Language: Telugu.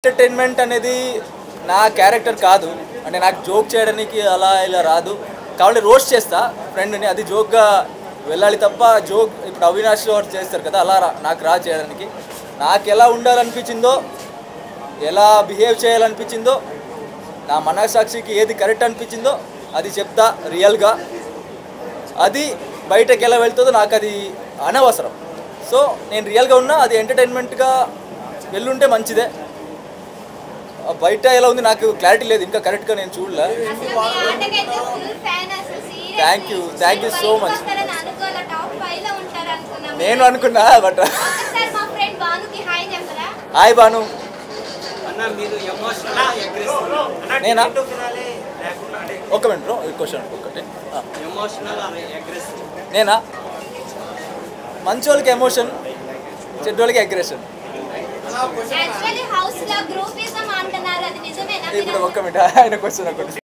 ఎంటర్టైన్మెంట్ అనేది నా క్యారెక్టర్ కాదు, అంటే నాకు జోక్ చేయడానికి అలా ఇలా రాదు. కాబట్టి రోస్ట్ చేస్తా ఫ్రెండ్ని, అది జోక్గా వెళ్ళాలి తప్ప జోక్ ఇప్పుడు అవినాష్ గారు చేస్తారు కదా అలా నాకు రా చేయడానికి. నాకు ఎలా ఉండాలనిపించిందో, ఎలా బిహేవ్ చేయాలనిపించిందో, నా మనస్సాక్షికి ఏది కరెక్ట్ అనిపించిందో అది చెప్తా రియల్గా. అది బయటకు ఎలా వెళ్తుందో నాకు అది అనవసరం. సో నేను రియల్గా ఉన్నా, అది ఎంటర్టైన్మెంట్గా వెళ్ళుంటే మంచిదే. బయట ఎలా ఉంది నాకు క్లారిటీ లేదు, ఇంకా కరెక్ట్గా నేను చూడలే. Thank you so much. నేను అనుకున్నా బట్ హాయ్ బాను. నేనా ఒక మినిట్ బ్రో, క్వశ్చన్ ఒకటి. నేనా మంచోళ్ళకి ఎమోషన్, చెడ్డోళ్ళకి అగ్రెషన్. ఇప్పుడు ఒక్క మినిట్ ఆయన క్వశ్చన్ ఒకటి.